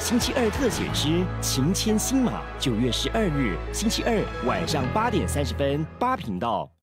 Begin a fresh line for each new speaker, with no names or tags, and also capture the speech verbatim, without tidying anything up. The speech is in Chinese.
星期二特写之情牵新马，九月十二日星期二晚上八点三十分，八频道。